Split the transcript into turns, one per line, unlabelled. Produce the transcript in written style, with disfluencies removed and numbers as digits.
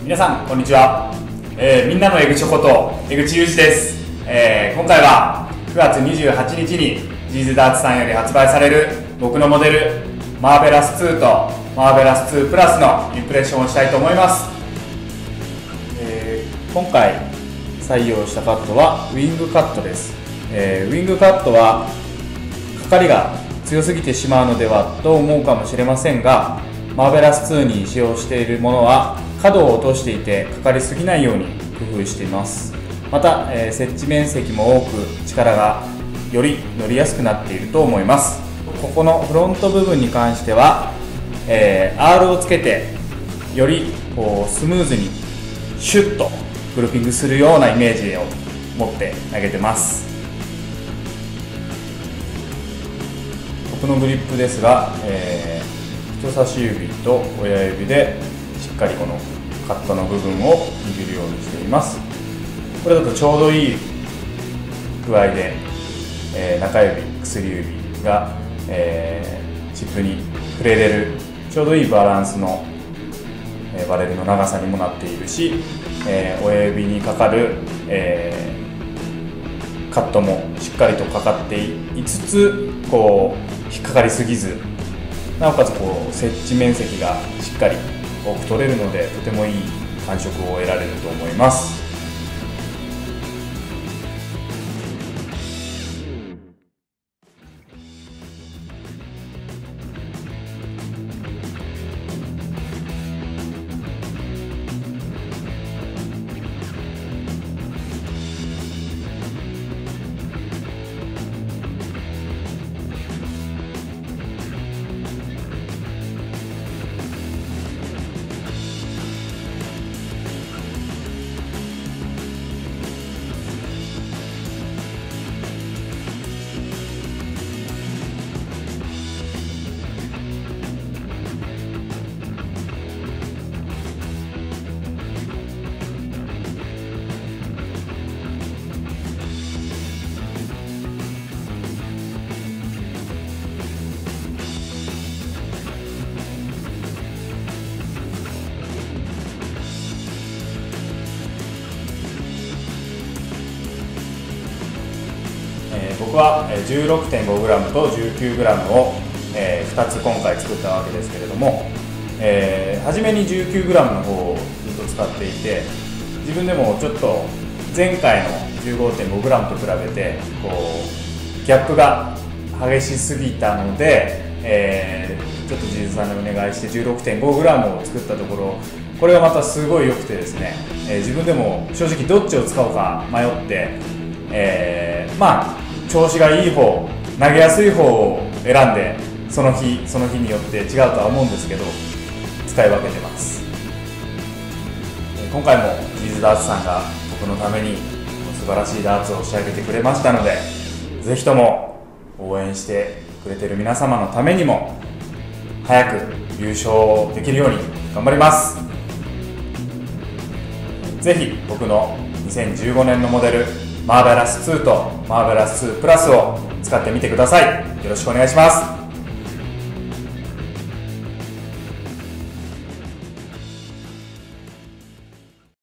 皆さんこんにちは、みんなの江口こと江口裕二です。今回は9月28日にジーズダーツさんより発売される僕のモデルマーベラス2とマーベラス2プラスのインプレッションをしたいと思います。今回採用したカットはウィングカットです。ウィングカットはかかりが強すぎてしまうのではと思うかもしれませんが、マーベラス2に使用しているものは角を落としていてかかりすぎないように工夫しています。また、接地面積も多く力がより乗りやすくなっていると思います。ここのフロント部分に関しては、R をつけてよりこうスムーズにシュッとグルーピングするようなイメージを持って投げてます。僕のグリップですが、人差し指と親指でしっかりこのカットの部分を握るようにしています。これだとちょうどいい具合で、中指、薬指が、チップに触れれるちょうどいいバランスの、バレルの長さにもなっているし、親指にかかる、カットもしっかりとかかっていつつこう引っかかりすぎず、なおかつこう接地面積がしっかり多く取れるのでとてもいい感触を得られると思います。僕は 16.5g と 19g を2つ今回作ったわけですけれども、初めに 19g の方をずっと使っていて、自分でもちょっと前回の 15.5g と比べてこうギャップが激しすぎたので、ちょっとジーズさんにお願いして 16.5g を作ったところ、これがまたすごい良くてですね、自分でも正直どっちを使おうか迷って、まあ調子がいい方、投げやすい方を選んでその日によって違うとは思うんですけど使い分けてます。今回もジーズダーツさんが僕のために素晴らしいダーツを仕上げてくれましたので、ぜひとも応援してくれている皆様のためにも早く優勝できるように頑張ります。ぜひ僕の2015年のモデルマーベラス2とマーベラス2プラスを使ってみてください。よろしくお願いします。